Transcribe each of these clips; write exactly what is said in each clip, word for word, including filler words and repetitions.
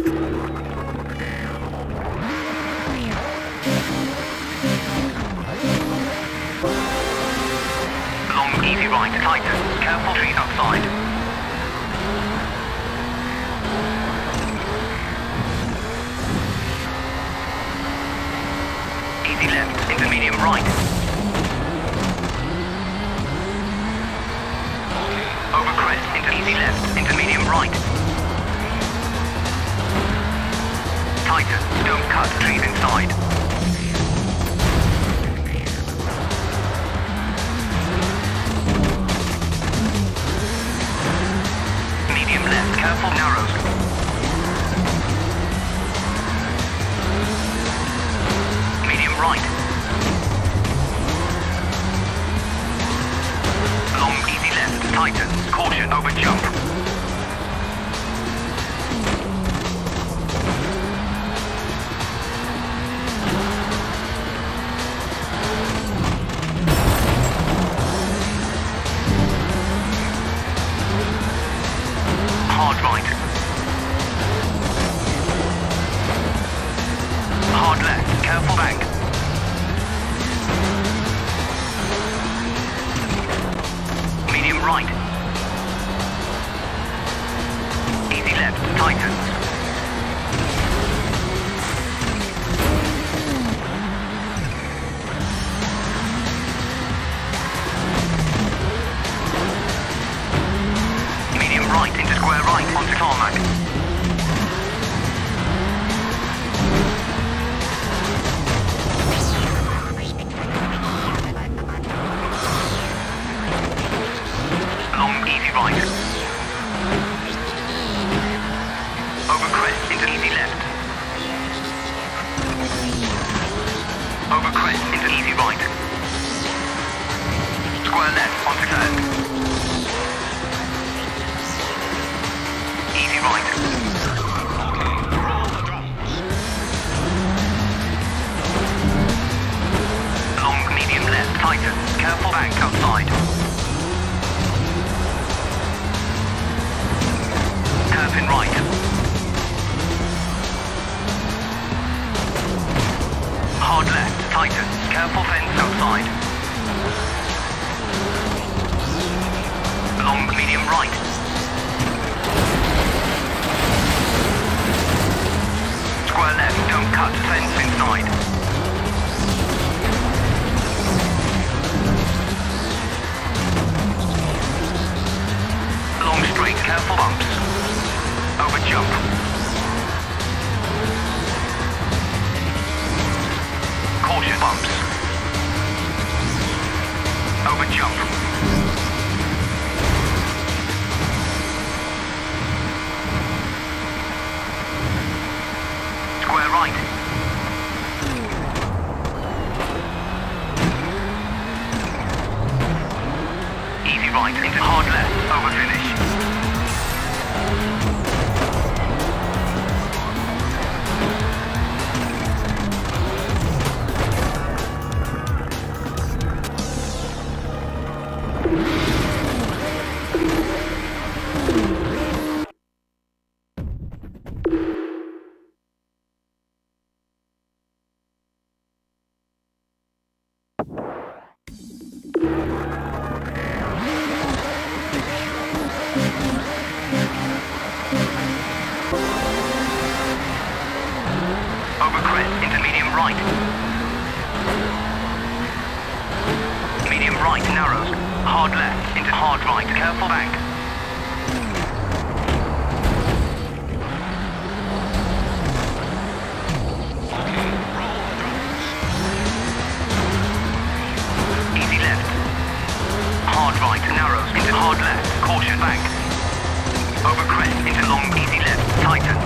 Long, easy right, tighten. Careful trees outside. Easy left, into medium right. Over crest, into easy left, into medium right. Tighten, don't cut, trees inside. Medium left, careful narrows. Medium right. Long, easy left, tighten, caution, over jump. Hard right. Hard left, careful bank. Medium right. Easy left, tighten. Medium right into square right onto tarmac. Long, easy right. Over crest into easy left. Over crest into easy right. Square left onto turn. Easy right. Long, medium left, tighten. Careful bank outside. Hairpin right. Hard left, tighten. Careful fence outside. Long, medium right. Square left, don't cut, fence inside. Long straight, careful bumps. Over jump. Caution bumps. Over jump. Square right. Easy right into hard left, over finish. Over crest into medium right. Medium right narrows. Hard left into hard right. Careful bank. Easy left. Hard right narrows into hard left. Caution bank. Over crest into long easy left. Tighten.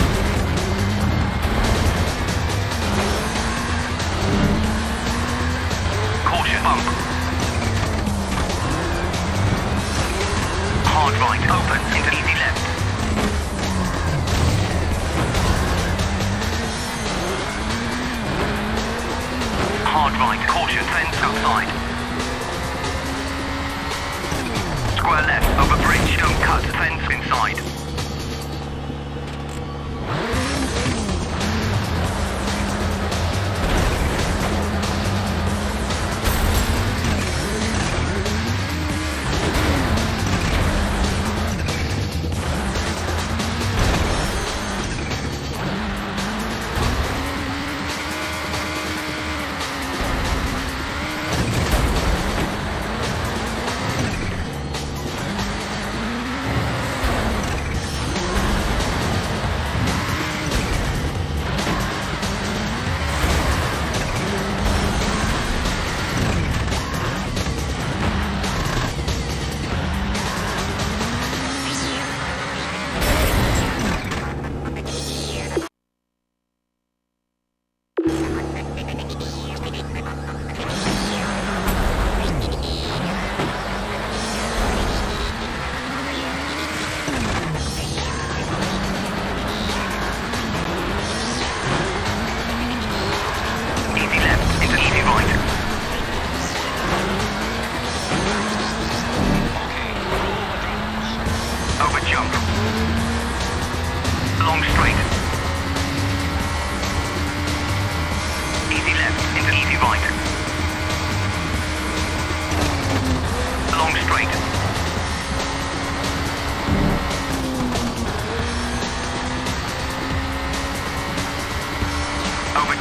Bump. Hard right, open, into easy left. Hard right, caution, fence outside. Square left, over bridge, don't cut, fence inside.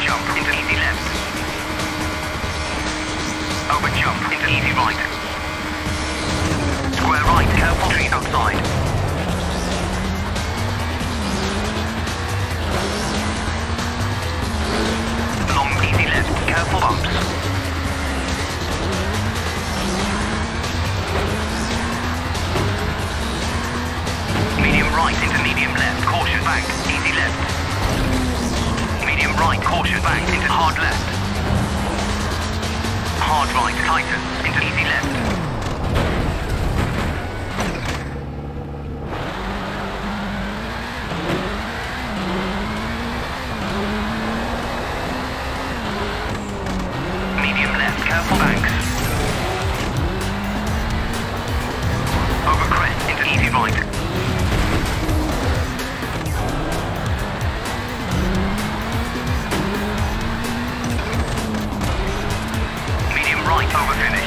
jump into easy left. Over jump into easy right. Square right, careful trees outside. Long easy left, careful bumps. Medium right into medium left, caution bank, easy left. Medium right, caution bank into hard left. Hard right, tightens into easy left. Medium left, careful banks. Over crest into easy right. Right over finish.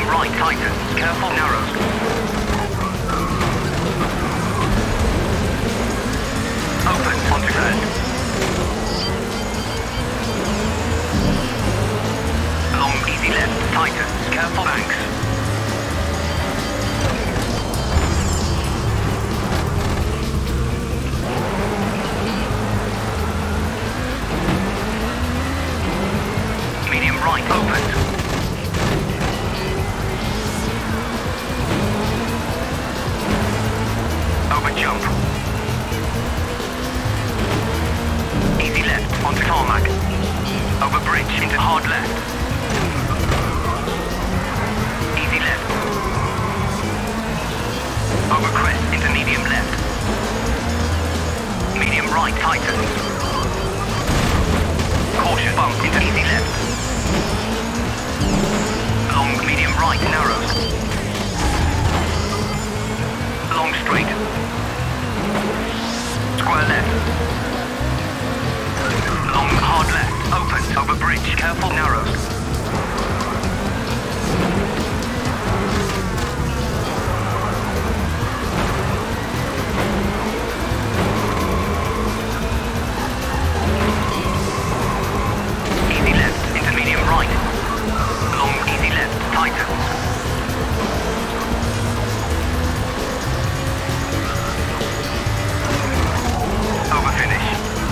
Medium right, tightens. Careful, narrows. Open, onto ground. Long, easy left, tightens. Careful, banks. Medium right, opened. Over jump. Easy left, onto tarmac. Over bridge, into hard left. Easy left. Over crest, into medium left. Medium right, tightens. Caution, bump, into easy left. Long, medium right, narrows. Long straight. Square left. Long hard left. Open. Over bridge. Careful, narrows. Easy left. Into medium right. Long, easy left. Tightens. Over finish.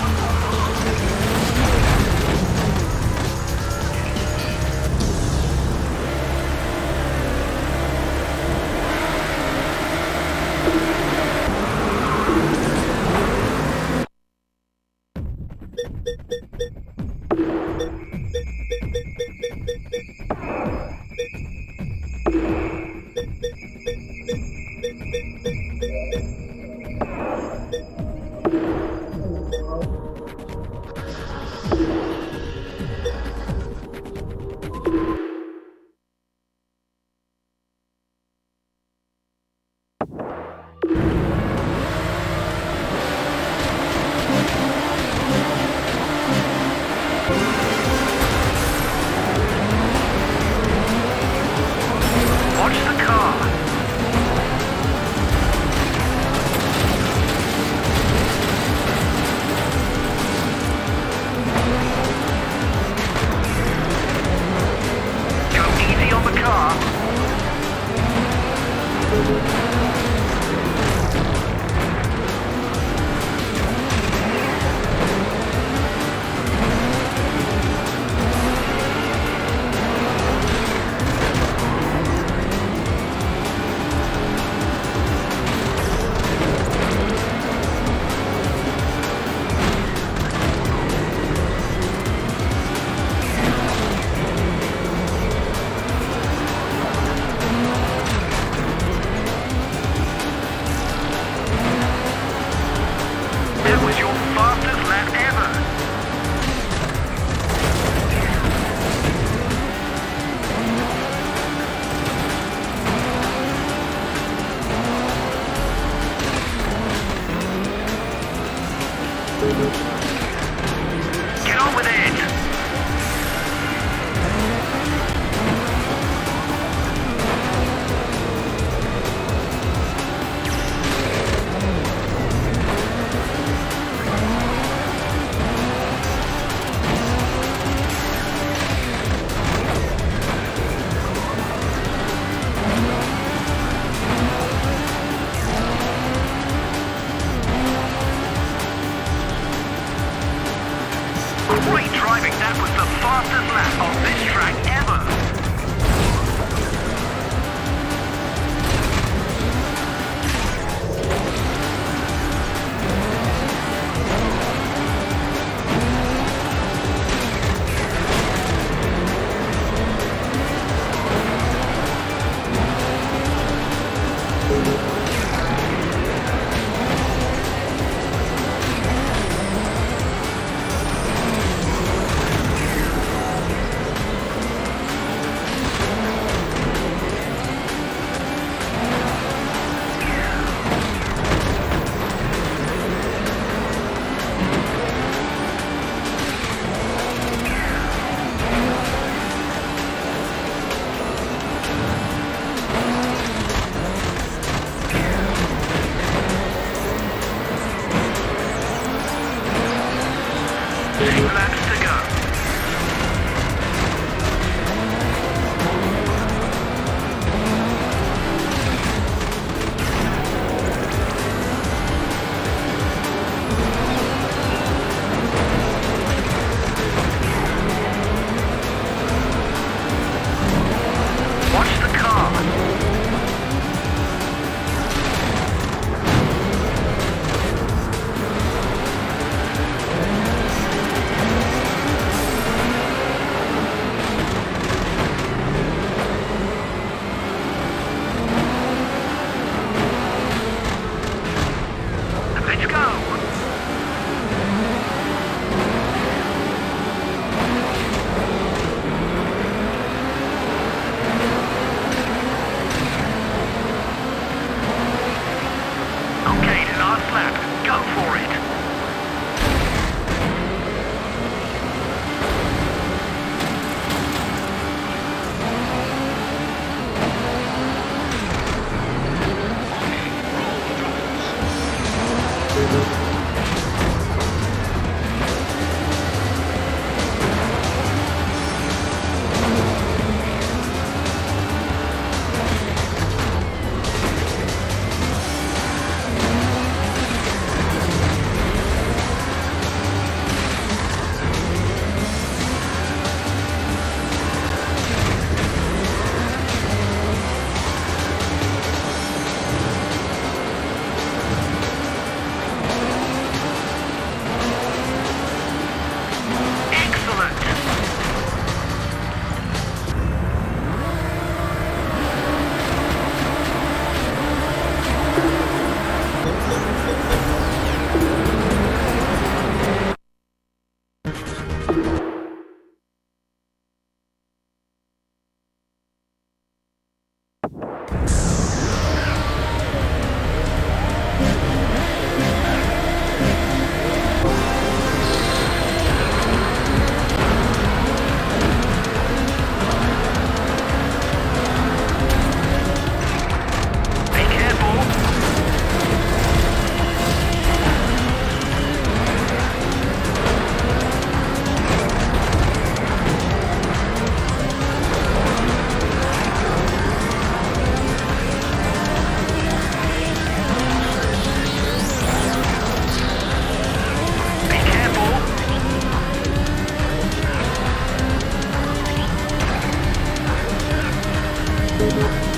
Get on with it! Great driving, that was the fastest lap on this track ever! Bye.